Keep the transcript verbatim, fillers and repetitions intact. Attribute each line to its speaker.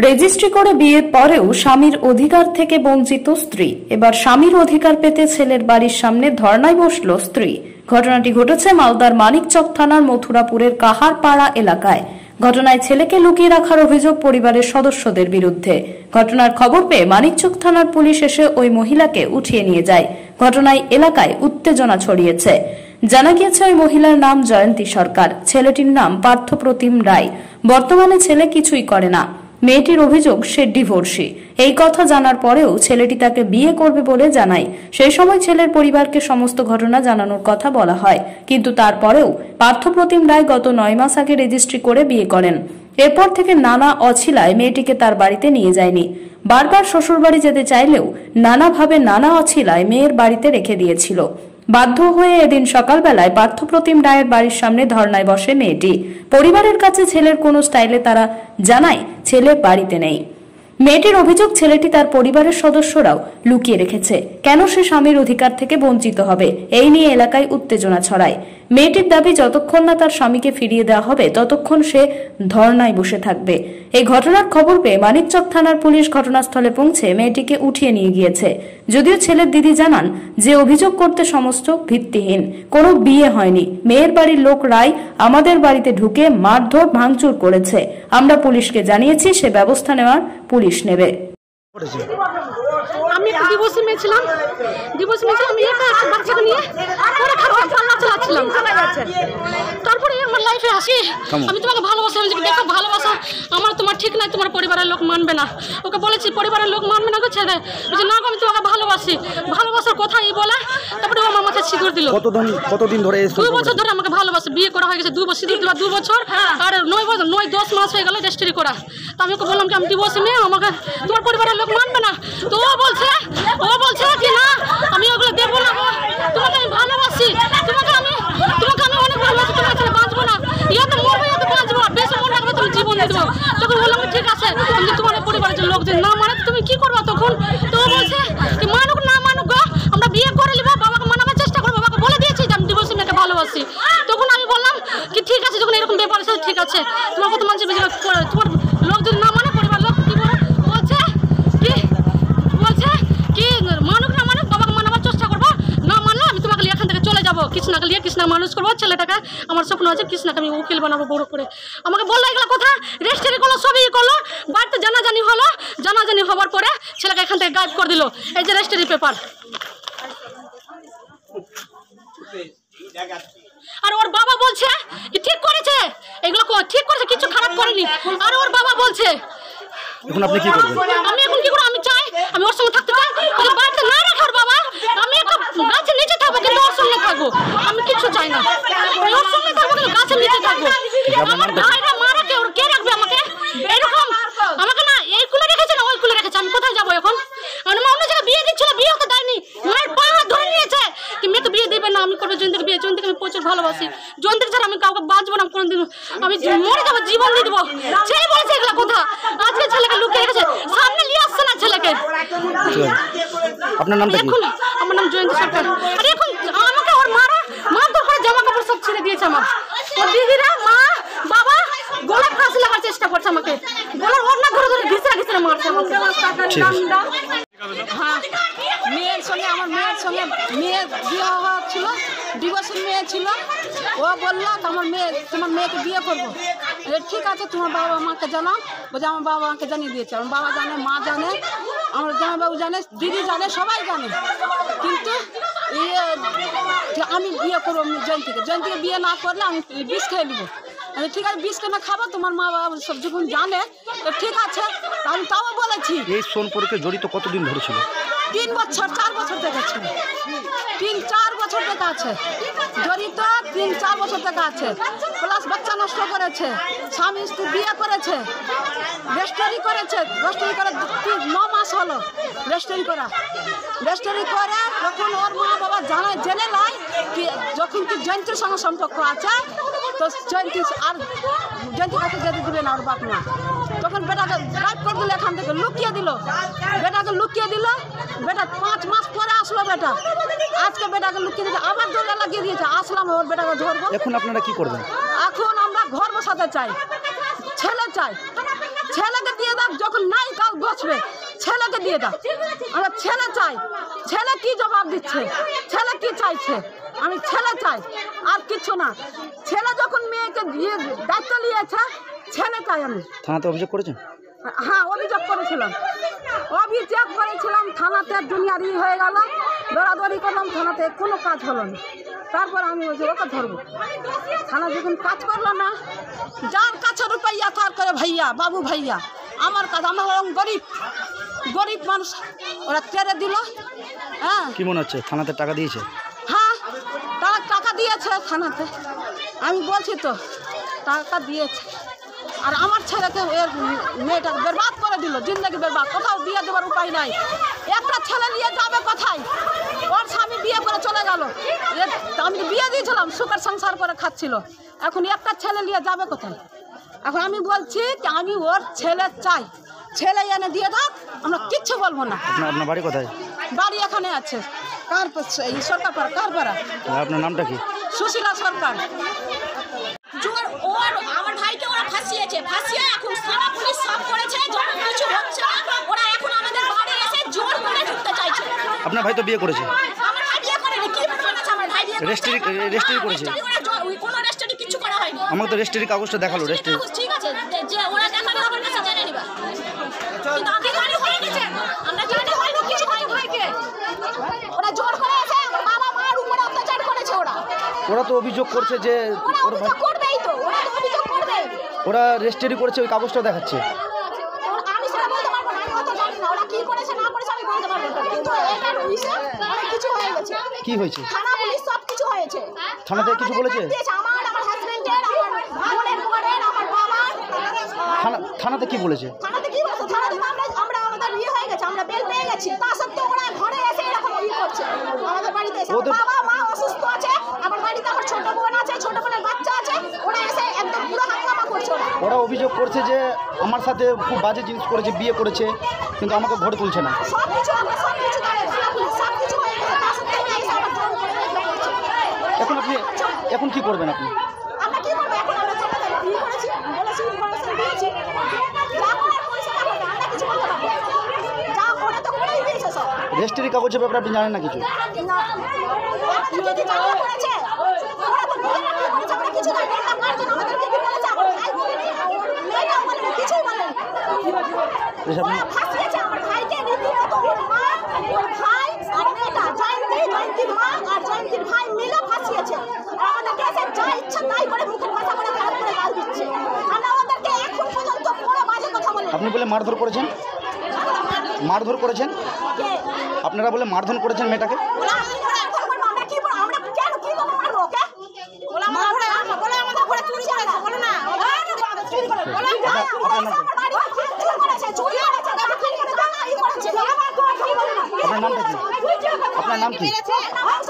Speaker 1: Registry করে বিয়ের পরেও স্বামীর অধিকার থেকে বঞ্চিত স্ত্রী। এবার স্বামীর অধিকার পেতে ছেলের বাড়ির সামনে ধর্নায় বসল স্ত্রী। ঘটনাটি ঘটেছে মালদার মানিকচক থানার মথুরাপুরের কাহারপাড়া এলাকায়। ঘটনায় ছেলেকে লুকিয়ে রাখার অভিযোগ পরিবারের সদস্যদের বিরুদ্ধে। ঘটনার খবর পেয়ে মানিকচক থানার পুলিশ এসে ওই মহিলাকে উঠিয়ে নিয়ে যায়। ঘটনায় এলাকায় উত্তেজনা ছড়িয়েছে। জানা গিয়েছে ওই মহিলার নাম জয়ন্তী সরকার, ছেলেটির নাম পার্থপ্রতিম রায়। বর্তমানে ছেলে কিছুই করে না। মেয়েটির অভিযোগ সে ডিভোর্সি। এই কথা জানার পরেও ছেলেটি তাকে বিয়ে করবে বলে জানায়। সেই সময় ছেলের পরিবারকে সমস্ত ঘটনা জানানোর কথা বলা হয়, কিন্তু তারপরেও পার্থপ্রতিম রায় গত নয় মাস আগে রেজিস্ট্রি করে বিয়ে করেন। এরপর থেকে নানা অছিলায় মেয়েটিকে তার বাড়িতে নিয়ে যায়নি। বারবার শ্বশুরবাড়ি যেতে চাইলেও নানাভাবে নানা অছিলায় মেয়ের বাড়িতে রেখে দিয়েছিল। বাধ্য হয়ে এদিন সকালবেলায় পার্থপ্রতিম রায়ের বাড়ির সামনে ধর্নায় বসে মেয়েটি। পরিবারের কাছে ছেলের কোনো স্টাইলে তারা জানায় ছেলে বাড়িতে নেই। মেয়েটির অভিযোগ ছেলেটি তার পরিবারের সদস্যরাও লুকিয়ে রেখেছে। কেন সে স্বামীর অধিকার থেকে বঞ্চিত হবে, এই নিয়ে এলাকায় উত্তেজনা ছড়ায়। মেয়েটির দাবি যতক্ষণ না তার স্বামীকে ফিরিয়ে দেওয়া হবে ততক্ষণ সে ধর্নায় বসে থাকবে। এই ঘটনার খবর পেয়ে মানিকচক থানার পুলিশ ঘটনাস্থলে পৌঁছে মেয়েটিকে উঠিয়ে নিয়ে গিয়েছে। যদিও ছেলের দিদি জানান যে অভিযোগ করতে সমস্ত ভিত্তিহীন, কোনো বিয়ে হয়নি। মেয়ের বাড়ির লোক রায় আমাদের বাড়িতে ঢুকে মারধর ভাঙচুর করেছে। আমরা পুলিশকে জানিয়েছি, সে ব্যবস্থা নেওয়ার পুলিশ নেবে।
Speaker 2: আমি একটা ডিভোর্সি মেয়ে ছিলাম, ডিভোর্সি মেয়ে ছিলাম, আমি একটা একটা বাচ্চাকে নিয়ে পরে খারাপ পাল্লা চালাচ্ছিলাম। তারপরে আমার লাইফে আসি, আমি তোমাকে ভালোবাসি, আমি দেখো ভালোবাসা আমার তোমার ঠিক নাই, তোমার পরিবারের লোক মানবে না। ওকে বলেছি পরিবারের লোক মানবে না, ছেড়ে বলছে না আমি তোমাকে ভালোবাসি, ভালোবাসার কথা এই বলে তারপরে ও আমার মাথায় সিঁদুর দিল।
Speaker 3: কতদিন কতদিন ধরে?
Speaker 2: দুই বছর ধরে আমাকে ভালোবাসে, বিয়ে করা হয়ে গেছে দুই বছর, সিঁদুর দেওয়া দুই বছর আর নয় বছর নয় দশ মাস হয়ে গেল রেজিস্ট্রি করা। তো আমি ওকে বললাম কি আমি ডিভোর্সি মেয়ে, আমাকে তোমার পরিবারের লোক মানবে না। তো ও বলছে ও বলছে কি না আমি ওগুলো দেবো না, তোমাকে আমি ভালোবাসি, তোমাকে আমি তোমাকে আমি অনেক ভালোবাসি, তোমার ছেলে বাঁচবো না, ইয়াতে মরবো ইয়াতে বাঁচবো, বেশি মনে রাখবে তুমি জীবন দিয়ে দেবো। তখন বললাম ঠিক আছে, আমি তোমার পরিবারের লোক যদি না মানে তুমি কি করবো তখন? তো ও বলছে কি মানুক না মানুক আমরা বিয়ে করে নিবো, বাবাকে মানাবার চেষ্টা করবো, বাবাকে বলে দিয়েছি যে আমি ডিভোর্সি মেয়েকে ভালোবাসি। তখন আমি বললাম কি ঠিক আছে, যখন এরকম ব্যাপার আছে ঠিক আছে, তোমার কত মানুষ তোমার লোক যদি না মানে পরিবার লোক কি বলছে কি বলছে কি মানুষ না মানুষ বাবাকে মানাবার চেষ্টা করবো, না মানলে আমি তোমাকে এখান থেকে চলে যাবো, কৃষ্ণাকে নিয়ে কৃষ্ণা মানুষ করবো ছেলেটাকে। আমার স্বপ্ন আছে কৃষ্ণাকে আমি উকিল বানাবো বড় করে। আমাকে বললো এগুলো কথা, রেজিস্ট্রি করলো, সবই করলো, বাড়িতে জানাজানি হলো, জানাজানি হওয়ার পরে ছেলেকে এখান থেকে গায়েব করে দিল। এই যে রেজিস্ট্রি পেপার। আর ওর বাবা বলছে ঠিক করেছে, এগুলো ঠিক করেছে, কিছু খারাপ করেনি। আর ওর বাবা বলছে
Speaker 3: এখন আপনি কি করবেন?
Speaker 2: আমি এখন কি করব? আমি চাই আমি ওর সঙ্গে থাকতে চাই, ওকে বাড়িতে না রাখার বাবা, আমি একটা গাছের নিচে থাকবো কিন্তু ওর সঙ্গে থাকবো, আমি কিছু চাই না। ওর সঙ্গে থাকবো কিন্তু গাছের নিচে থাকবো। আমার ভাইরা মারা কে ওর কে রাখবে আমাকে? এরকম আমাকে না এই কুলে রেখেছে না ওই কুলে রেখেছে, আমি কোথায় যাবো এখন? আমার মা অন্য জায়গায় বিয়ে দিচ্ছিল, বিয়ে হতে দেয়নি, মায়ের পা ধরে নিয়েছে কি মেয়েকে বিয়ে দিবে না, আমি করবো জয়ন্তীকে বিয়ে। জয়ন্তীকে আমি প্রচুর ভালোবাসি, জয়ন্তীকে ছাড়া আমি কাউকে বাঁচবো না কোনোদিন, আমি মরে যাবো, জীবন দিয়ে দেবো। ছেলে বলেছে এগুলো কথা, আজকে ছেলেকে লুকিয়ে রেখেছে, সামনে নিয়ে আসছে না ছেলেকে।
Speaker 3: আপনার নামটা কি?
Speaker 2: এখন আমার নাম জয়ন্তী সরকার। আর এখন আমাকে ওর মারা মারধর করে জামা কাপড় সব ছিঁড়ে দিয়েছে আমার। ওর দিদিরা মা বাবা গলায় ফাঁসি লাগার চেষ্টা করছে আমাকে, গলার ওড়না ধরে ধরে ঘিসরা ঘিসরা মারছে আমাকে। হ্যাঁ, মেয়ের সঙ্গে আমার মেয়ের সঙ্গে মেয়ের বিয়ে হওয়া ছিল, ডিভোর্সের মেয়ে ছিল। ও বললো আমার মেয়ে তোমার মেয়েকে বিয়ে করবো। ঠিক আছে তোমার বাবা মাকে জানাও, বলছে আমার বাবা মাকে জানিয়ে দিয়েছে। আমার বাবা জানে, মা জানে, আমার জামাইবাবু জানে, দিদি জানে, সবাই জানে। কিন্তু ইয়ে আমি বিয়ে করবো জয়ন্তীকে, জয়ন্তীকে বিয়ে না করলে আমি বিষ খেয়ে নেবো। আমি ঠিক আছে বিষ কেন খাবো, তোমার মা বাবা সব যখন জানে তো ঠিক আছে, আমি তাও বলেছি।
Speaker 3: এই সম্পর্কে জড়িত কতদিন ধরে ছিল?
Speaker 2: তিন বছর চার বছর থেকে ছিল, তিন চার বছর থেকে আছে জড়িত, তিন চার বছর থেকে আছে। প্লাস বাচ্চা নষ্ট করেছে, স্বামী স্ত্রী বিয়ে করেছে, রেজিস্ট্রি করেছে, রেজিস্ট্রি করে ন মাস হলো রেজিস্ট্রি করা। রেজিস্ট্রি করে যখন ওর মা বাবা জানায় জেনে নেয় কি যখন কি জয়ন্তীর সঙ্গে সম্পর্ক আছে, তো জয়ন্তী আর জয়ন্তী কাছে যেতে দিবে না ওর বাপ মা। তখন বেটাকে গায়েব করে দিল, এখান থেকে লুকিয়ে দিল, বেটাকে লুকিয়ে দিল। বেটা পাঁচ মাস পরে আসলো বেটা, আজকে বেটাকে লুকিয়ে দিয়েছে, আবার দৌড়া লাগিয়ে দিয়েছে। আসলাম ওর বেটাকে ধরবো।
Speaker 3: এখন আপনারা কি করবেন?
Speaker 2: এখন আমরা ঘর বসাতে চাই, ছেলে চাই,
Speaker 4: ছেলেকে দিয়ে দাও, যখন নাই কাল বসবে ছেলেকে দিয়ে দাও। আমরা ছেলে চাই। ছেলে কি জবাব দিচ্ছে, ছেলে কি চাইছে, আমি ছেলে চাই, আর কিছু না। ছেলে যখন মেয়েকে দিয়ে দায়িত্ব নিয়েছে, ছেলে চাই আমি।
Speaker 3: থানাতে অভিযোগ করেছেন?
Speaker 4: হ্যাঁ, অভিযোগ করেছিলাম, অভিযোগ করেছিলাম থানাতে, জুনিয়ারি হয়ে গেল, দৌড়াদৌড়ি করলাম থানাতে, কোনো কাজ হলো না। তারপর আমি বলছি ওকে ধরবো। থানা যখন কাজ করলো না, যার কাছে রুপাইয়া তার করে ভাইয়া, বাবু ভাইয়া, আমার কাছে, আমার গরিব গরিব মানুষ, ওরা তেরে দিল। হ্যাঁ,
Speaker 3: কি মনে হচ্ছে থানাতে টাকা দিয়েছে?
Speaker 4: হ্যাঁ, তারা টাকা দিয়েছে থানাতে, আমি বলছি তো টাকা দিয়েছে। আর আমার ছেলেকে এর মেয়েটাকে বরবাদ করে দিল, জিন্দগি বরবাদ, কোথাও বিয়ে দেওয়ার উপায় নাই। একটা ছেলে নিয়ে যাবে কোথায়? ওর স্বামী বিয়ে করে চলে গেল, আমি বিয়ে দিয়েছিলাম, সুখের সংসার করে খাচ্ছিল, এখন একটা ছেলে নিয়ে যাবে কোথায়? এখন আমি বলছি যে আমি ওর ছেলে চাই, ছেলে এনে দিয়ে দাও, আমরা কিচ্ছু বলবো না।
Speaker 3: আপনার বাড়ি কোথায়?
Speaker 4: বাড়ি এখানে আছে, কার এই সরকার পাড়া, কার পাড়া।
Speaker 3: আপনার নামটা কি?
Speaker 4: সুশীলা সরকার।
Speaker 5: জোর ওর আমার ভাইকে ওরা ফাঁসিয়েছে, ফাঁসিয়ে এখন থানা পুলিশ সব করেছে, যখন কিছু হচ্ছে না, ওরা এখন আমাদের বাড়ি এসে জোর করে ঢুকতে চাইছে।
Speaker 3: আপনার ভাই তো বিয়ে করেছে?
Speaker 5: আমার ভাই বিয়ে করেনি, কি প্রমাণ আছে আমার ভাই বিয়ে করেছে?
Speaker 3: রেজিস্ট্রি রেজিস্ট্রি করেছে?
Speaker 5: কোনো রেজিস্ট্রি কিছু করা হয়নি।
Speaker 3: আমাকে তো রেজিস্ট্রি কাগজটা দেখালো, রেজিস্ট্রি।
Speaker 5: ঠিক আছে, যে ওরা দেখাবে আমার কাছে জেনে নিবা, কিন্তু আমি জানি হয়ে গেছে, আমরা জানি হয়নি, কিছু হয়নি। ওরা জোর করে এসে আমার বাবা মার উপরে অত্যাচার করেছে। ওরা
Speaker 3: ওরা তো অভিযোগ করছে যে
Speaker 5: ওরা অভিযোগ করবেই তো, ওরা তো অভিযোগ করবে।
Speaker 3: ওরা রেজিস্ট্রি করেছে, ওই কাগজটা দেখাচ্ছে।
Speaker 5: আমি সেটা বলতে পারবো না, আমি অত জানি না ওরা কি করেছে না করেছে, আমি বলতে পারবো না, কিন্তু এটার বিষয়ে অনেক কিছু হয়ে গেছে।
Speaker 3: কি হয়েছে?
Speaker 5: থানা পুলিশ সব কিছু হয়েছে।
Speaker 3: থানাতে কিছু বলেছে?
Speaker 5: আমার আমার হাজবেন্ডের, আমার বোনের বোনের, আমার বাবার।
Speaker 3: থানা থানাতে কি বলেছে?
Speaker 5: থানাতে কি বলছে? থানাতে আমরা আমরা আমাদের ইয়ে হয়ে গেছে, আমরা বেল পেয়ে গেছি, তা সত্ত্বেও ওরা ঘরে এসে এরকম ই করছে আমাদের বাড়িতে এসে। আমার বাবা মা অসুস্থ আছে, আমার বাড়িতে আমার ছোট বোন আছে, ছোট বোনের বাচ্চা আছে, ওরা এসে একদম পুরো হাঙ্গামা করছে। ওরা
Speaker 3: ওরা অভিযোগ করছে যে আমার সাথে খুব বাজে জিনিস করেছে, বিয়ে করেছে, কিন্তু আমাকে ভোট তুলছে না।
Speaker 5: সব কিছু আমরা সব কিছু জানি, থানা পুলিশ সব কিছু হয়ে গেছে, তা সত্ত্বেও ওরা এসে আমার জোর করে করছে।
Speaker 3: এখন আপনি এখন কি করবেন আপনি?
Speaker 5: আমরা কি করবো এখন? আমরা চলে যাবো, ই করেছি, বলেছি, ইনফরমেশন দিয়েছি, যা করার করেছে, আমরা কিছু বলতে পারবো না, যা করে তো করেই দিয়েছে সব।
Speaker 3: রেজিস্ট্রি কাগজের ব্যাপারে আপনি জানেন না কিছু?
Speaker 5: না, আমাদের কি কি জানা করেছে, ওরা তো বিয়ে না করেছে, আমরা কিছু জানি না, গার্জেন আমাদের কি কি বলেছে, আমার ভাই বলেনি, ওর মেয়েটাও বলেনি, কিছুই বলেনি। ওরা ফাঁসিয়েছে আমার ভাইকে, রীতিমত ওর মা, ওর ভাই আর মেয়েটা, জয়ন্তী, জয়ন্তীর মা আর জয়ন্তীর ভাই মিলে ফাঁসিয়েছে। আর আমাদেরকে এসে যা ইচ্ছা তাই করে মুখের কথা বলে খারাপ করে গাল দিচ্ছে। আমরা ওদেরকে এখন পর্যন্ত কোনো বাজে কথা বলি।
Speaker 3: আপনি বলে মারধর করেছেন? মারধর করেছেন
Speaker 5: কে?
Speaker 3: আপনারা বলে মারধর করেছেন মেয়েটাকে?
Speaker 5: ওরা আমি ওরা এখন করবো, আমরা কি করবো? আমরা কেন কি করবো? মারবো ওকে? ওরা আমার ঘরে বলে আমাদের ঘরে চুরি করেছে, বলো না চুরি করে, বলে আমার বাড়ি চুরি করেছে, চুরি করেছে, টাকা চুরি করেছে, টাকা ই করেছে।
Speaker 3: আপনার নামটা কি? আপনার নাম কি?